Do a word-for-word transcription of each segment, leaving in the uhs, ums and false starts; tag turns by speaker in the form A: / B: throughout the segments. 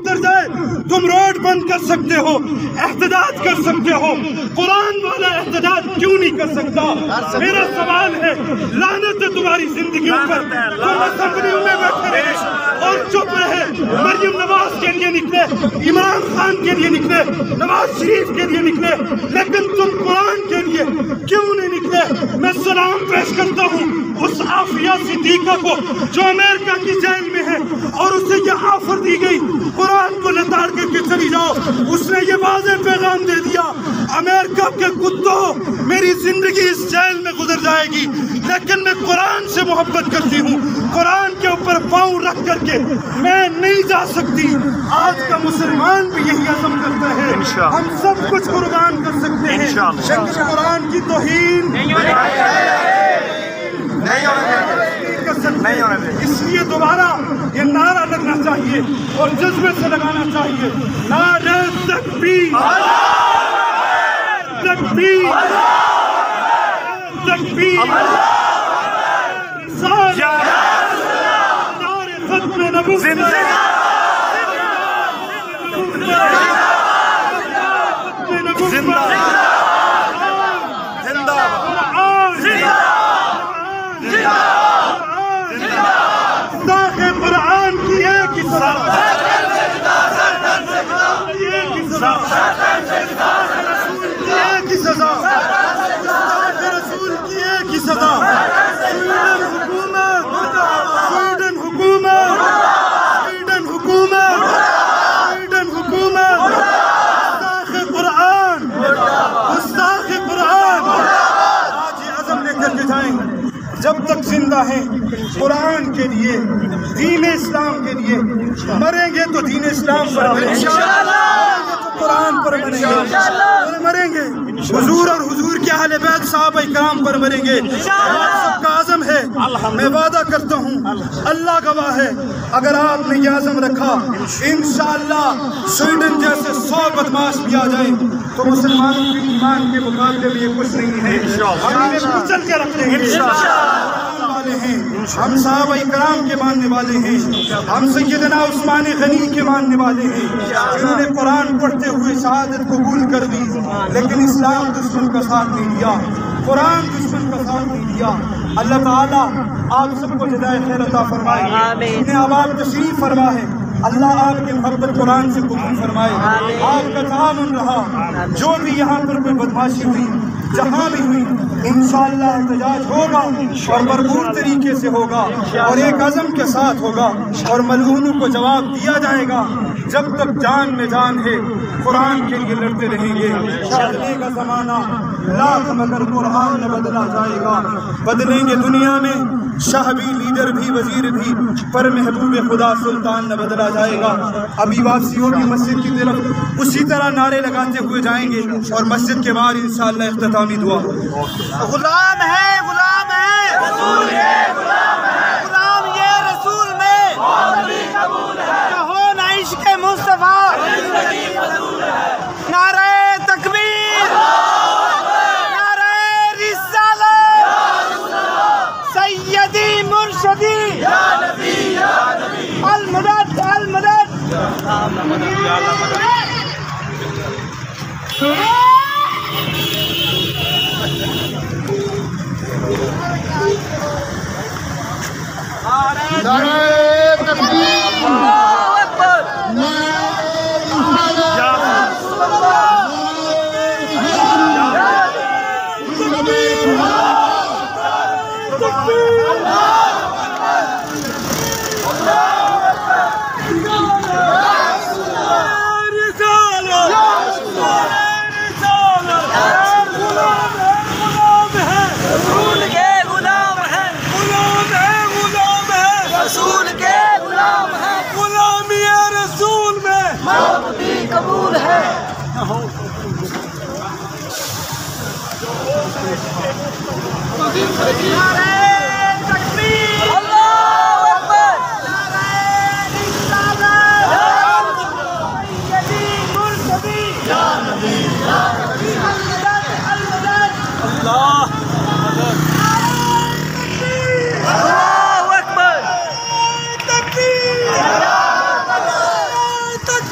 A: گزر جائے تم روڈ بند کر سکتے ہو، احتجاج کر سکتے ہو، قرآن والا احتجاج کیوں نہیں کر سکتا؟ میرا سوال ہے، لعنت ہے تمہاری زندگیوں پر، تم اسمبلیوں میں بیٹھے رہے اور چپ رہے، مریم نواز کے لیے نکلے، عمران خان کے لیے نکلے، نواز شریف کے لیے نکلے، لیکن تم قرآن کے لیے کیوں نہیں نکلے؟ میں سلام پیش کرتا ہوں اس عافیہ صدیقہ کو جو امریکہ کی جیل میں ہے اور اسے یہ آفر دی گئی قرآن کو لتاڑ کر کے چلی جاؤ، اس نے یہ واضح پیغام دے دیا امریکہ کے کتوں میری زندگی اس جیل میں گزر جائے گی لیکن میں قرآن سے محبت کرتی ہوں، قرآن کے اوپر پاؤں رکھ کر کے میں نہیں جا سکتی۔ آج کا مسلمان بھی یہی عزم کرتا ہے، ہم سب کچھ قربان کر سکتے ہیں لیکن قرآن کی توہین نہیں ہونے دیں۔ اس لیے دوبارہ یہ نعرہ لگنا چاہیے اور جذبے سے لگانا چاہیے، نعرہ تکبیر تکبیر تکبیر، نعرہ ختم نبوت، قرآن کی ایک ہی سزا، ایک ہی سزا، ایک ہی سزا، رسول کی ایک ہی سزا، سویڈن حکومت، سویڈن حکومت، سویڈن حکومت، سویڈن حکومت، گستاخ قرآن، گستاخ قرآن، آج یہ عزم لے کر کے جائیں جب تک زندہ ہیں قرآن کے لیے، دین اسلام کے لیے، مریں گے تو دین اسلام پر مریں گے، قرآن پر مریں گے، مریں گے حضور اور حضور کے اہل بیت صحابہ کرام پر مریں گے۔ آپ سب کا عزم ہے، میں وعدہ کرتا ہوں اللہ گواہ ہے اگر آپ نے یہ عزم رکھا انشاءاللہ سویڈن جیسے سو بدماش بھی آ جائیں تو مسلمانوں کے ایمان کے مقابلے میں یہ کچھ نہیں ہے، ہم انہیں کچل کے رکھ لیں گے۔ ہم صحابہ کرام کے ماننے والے ہیں، ہم سیدنا عثمان غنی کے ماننے والے ہیں جنہوں نے قرآن پڑھتے ہوئے شہادت قبول کر دی لیکن اسلام دشمن کا ساتھ نہیں دیا، قرآن دشمن کا ساتھ نہیں دیا۔ اللہ تعالیٰ آپ سب کو جزائے خیر عطا فرمائے، انہیں آباد تشریف فرما ہے، اللہ آپ کی محبت قرآن سے قبول فرمائے، آپ کا تعاون رہا، جو بھی یہاں پر کوئی بدماشی ہوئی جہاں بھی ہوئی انشاءاللہ احتجاج ہوگا اور بھرپور طریقے سے ہوگا اور ایک عزم کے ساتھ ہوگا اور ملعونوں کو جواب دیا جائے گا۔ جب تک جان میں جان ہے قرآن کے لیے لڑتے رہیں گے۔ بدلے کا زمانہ لاکھ مگر قرآن نہ بدلا جائے گا، بدلیں گے دنیا میں شاہ بھی، لیڈر بھی، وزیر بھی، پر محبوب خدا سلطان نہ بدلا جائے گا۔ ابھی واپسیوں کی مسجد کی طرف اسی طرح نعرے لگاتے ہوئے جائیں گے اور مسجد کے باہر انشاءاللہ اختتامی دعا۔
B: غلام ہے، غلام ہے، رسول ہے، غلام ہے، غلام یہ رسول میں کہو نہ عشق مصطفیٰ، نعرہ تکبیر، نعرہ رسالت، سیدی مرشدی، المدد المدد۔
C: نعرہ تکبیر،
B: اللہ اکبر، قبول ہے۔ نعرہ تکبیر، اللہ اکبر، نعرہ رسالت، سیدی مرشدی، المدد المدد، اللہ اللہ اکبر، تکبیر،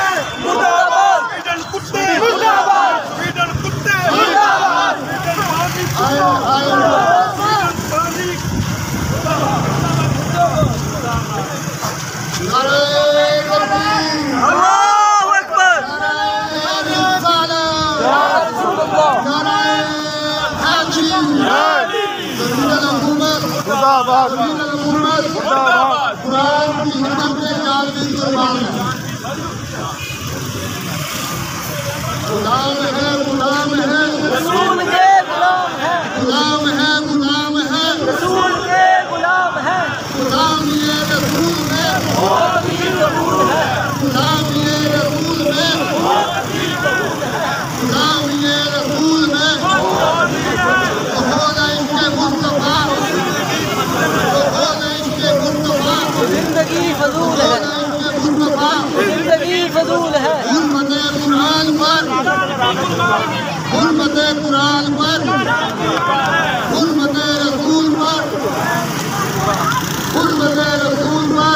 C: غلام ہے غلام ہے
B: رسول کے غلام ہے
C: غلام ہے غلام ہے
B: رسول کے غلام ہے
C: غلام یہ رسول ہے
B: بہت بھی قبول ہے
C: غلام یہ رسول ہے غلام یہ رسول ہے بہت ان کے مصطفیٰ بہت ان کے مصطفیٰ
B: زندگی فضول ہے زندگی فضول ہے
C: حرمت قرآن پر حرمت قرآن پر حرمت رسول پر حرمت رسول پر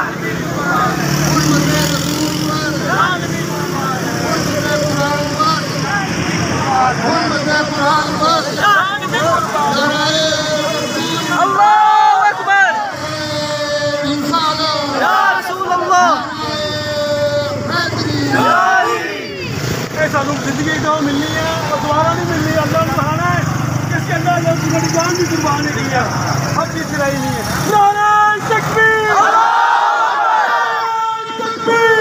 C: حرمت رسول پر حرمت قرآن پر حرمت قرآن پر نعرہ
B: اللہ اکبر
C: انسان
B: یا رسول اللہ
A: سانو زندگی ایک دفعہ ملنی ہے اور دوبارہ نہیں ملنی. اللہ نے بتانا ہے کہ اس کے اندر اللہ کی بڑی جان بھی قربان نہیں کی ہے. اب چیز چلائی نہیں ہے. نعرہ تکبیر تکبیر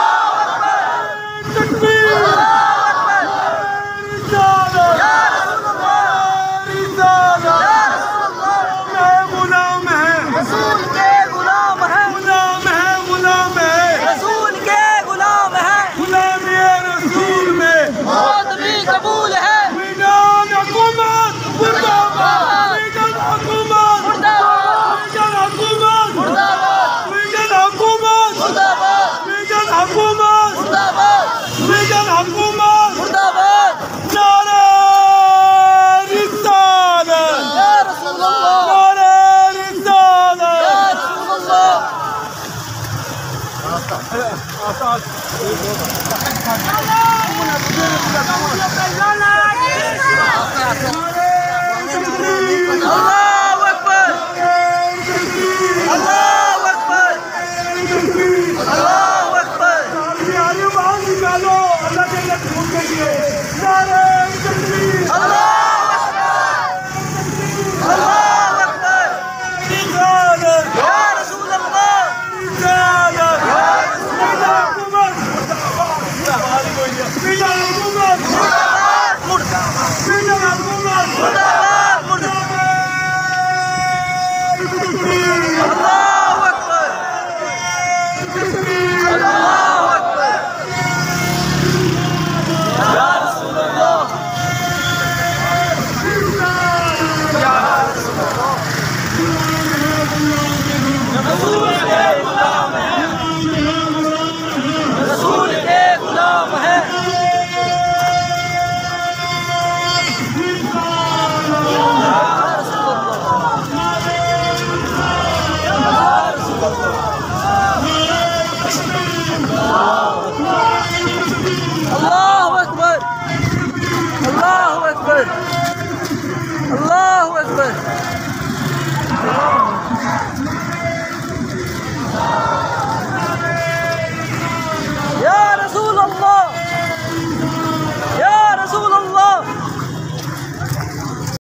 A: تکبیر غلام ہے
B: رسول کے غلام ہے
A: غلام ہے غلام ہے
B: رسول کے غلام ہے
A: غلام یہ رسول میں
B: بہت بھی قبول ہے
A: میدان حکومت مردہ آباد میدان حکومت
B: مردہ آباد
A: میدان حکومت
B: مردہ آباد
A: میدان حکومت
B: مردہ آباد
A: میدان حکومت
B: مردہ آباد
A: میدان حکومت
B: مردہ آباد
A: نعرہ رسالت
B: یا رسول اللہ
A: نعرہ رسالت
B: یا رسول اللہ اللہ اکبر اللہ اکبر اللہ اکبر
A: باہر نکالو اللہ کے لیے ڈھونڈ کے لیے نعرہ تکبیر
B: اللہ اکبر
A: رسالت
B: یا رسول اللہ
A: رسالت میدان حکومت میدان حکومت
B: مردہ آباد